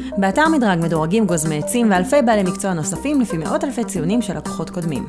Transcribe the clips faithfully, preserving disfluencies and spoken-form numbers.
באתר מדרג מדורגים גוזמי עצים ואלפי בעלי מקצוע נוספים לפי מאות אלפי ציונים של לקוחות קודמים.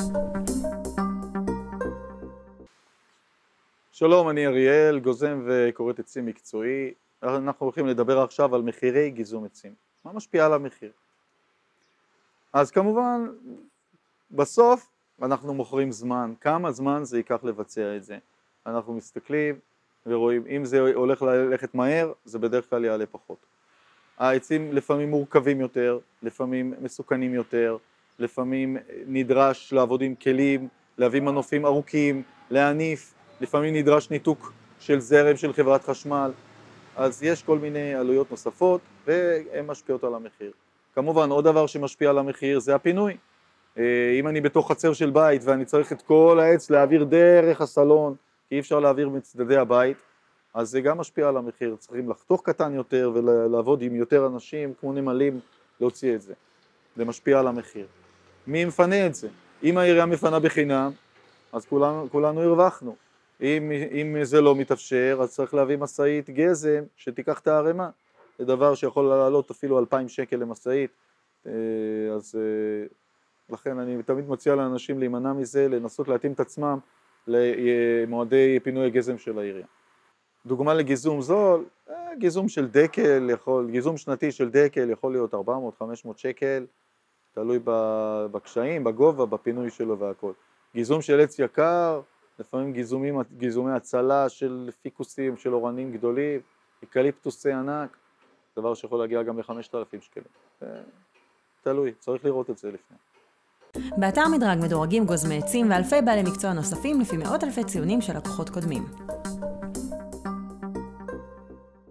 שלום, אני אריאל, גוזם וכורת עצים מקצועי. אנחנו הולכים לדבר עכשיו על מחירי גיזום עצים. מה משפיע על המחיר? אז כמובן, בסוף אנחנו מוכרים זמן. כמה זמן זה ייקח לבצע את זה? אנחנו מסתכלים ורואים, אם זה הולך ללכת מהר, זה בדרך כלל יעלה פחות. העצים לפעמים מורכבים יותר, לפעמים מסוכנים יותר, לפעמים נדרש לעבוד עם כלים, להביא מנופים ארוכים, להניף, לפעמים נדרש ניתוק של זרם של חברת חשמל, אז יש כל מיני עלויות נוספות והן משפיעות על המחיר. כמובן עוד דבר שמשפיע על המחיר זה הפינוי. אם אני בתוך חצר של בית ואני צריך את כל העץ להעביר דרך הסלון, כי אי אפשר להעביר מצדדי הבית, אז זה גם משפיע על המחיר. צריכים לחתוך קטן יותר ולעבוד עם יותר אנשים כמו נמלים להוציא את זה. זה משפיע על המחיר. מי מפנה את זה? אם העירייה מפנה בחינם, אז כולנו, כולנו הרווחנו. אם, אם זה לא מתאפשר, אז צריך להביא מסעית גזם שתיקח את הערימה. זה דבר שיכול לעלות אפילו אלפיים שקל למסעית. אז לכן אני תמיד מציע לאנשים להימנע מזה, לנסות להתאים את עצמם למועדי פינוי הגזם של העירייה. דוגמה לגיזום זול, גיזום של דקל, יכול, גיזום שנתי של דקל יכול להיות ארבע מאות חמש מאות שקל, תלוי בקשיים, בגובה, בפינוי שלו והכל. גיזום של עץ יקר, לפעמים גיזומים, גיזומי הצלה של פיקוסים, של אורנים גדולים, אקליפטוסי ענק, דבר שיכול להגיע גם ל-חמשת אלפים שקלים. תלוי, צריך לראות את זה לפני. באתר מדרג מדורגים גוזמי עצים ואלפי בעלי מקצוע נוספים לפי מאות אלפי ציונים של לקוחות קודמים.